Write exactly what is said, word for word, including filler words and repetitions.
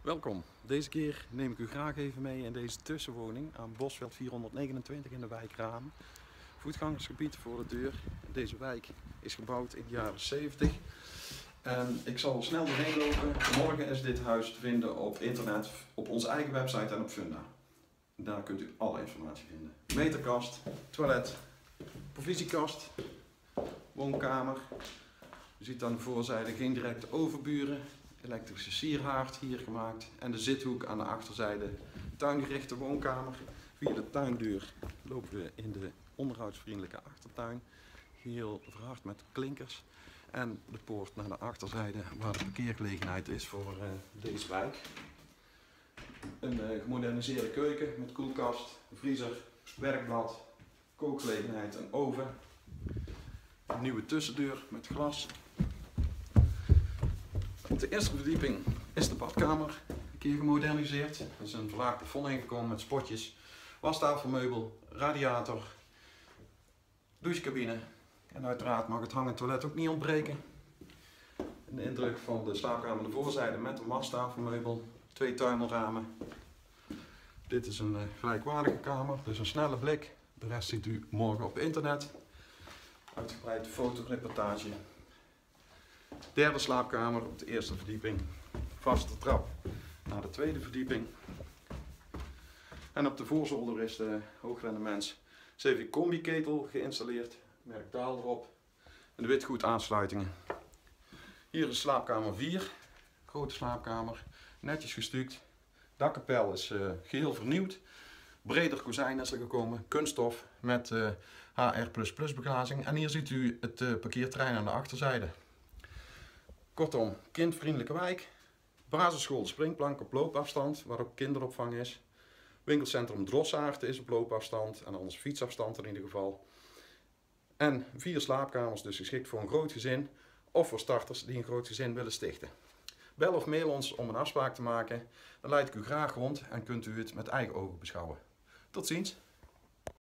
Welkom. Deze keer neem ik u graag even mee in deze tussenwoning aan Bosveld vierhonderdnegenentwintig in de wijk Raam. Voetgangersgebied voor de deur. Deze wijk is gebouwd in de jaren zeventig. En ik zal snel doorheen lopen. Morgen is dit huis te vinden op internet, op onze eigen website en op Funda. Daar kunt u alle informatie vinden. Meterkast, toilet, provisiekast, woonkamer. U ziet aan de voorzijde geen directe overburen. Elektrische sierhaard hier gemaakt en de zithoek aan de achterzijde tuingerichte woonkamer. Via de tuindeur lopen we in de onderhoudsvriendelijke achtertuin, heel verhard met klinkers. En de poort naar de achterzijde waar de parkeergelegenheid is voor uh, deze wijk. Een uh, gemoderniseerde keuken met koelkast, vriezer, werkblad, kookgelegenheid, een oven. Een nieuwe tussendeur met glas. Op de eerste verdieping is de badkamer een keer gemoderniseerd. Er is een verlaagd plafond ingekomen met spotjes, wastafelmeubel, radiator, douchecabine en uiteraard mag het hangend toilet ook niet ontbreken. Een indruk van de slaapkamer aan de voorzijde met een wastafelmeubel, twee tuimelramen. Dit is een gelijkwaardige kamer, dus een snelle blik. De rest ziet u morgen op internet. Uitgebreid fotoreportage. Derde slaapkamer op de eerste verdieping. Vaste trap naar de tweede verdieping. En op de voorzolder is de hoogrendementsc v combi ketel geïnstalleerd. Merk Daal erop. En de witgoed aansluitingen. Hier is slaapkamer vier. Grote slaapkamer. Netjes gestuukt. Dakkapel is uh, geheel vernieuwd. Breder kozijn is er gekomen. Kunststof met uh, H R plus plus beglazing. En hier ziet u het uh, parkeerterrein aan de achterzijde. Kortom, kindvriendelijke wijk, basisschool Springplank op loopafstand, waar ook kinderopvang is. Winkelcentrum Drossaard is op loopafstand en anders fietsafstand in ieder geval. En vier slaapkamers, dus geschikt voor een groot gezin of voor starters die een groot gezin willen stichten. Bel of mail ons om een afspraak te maken, dan leid ik u graag rond en kunt u het met eigen ogen beschouwen. Tot ziens!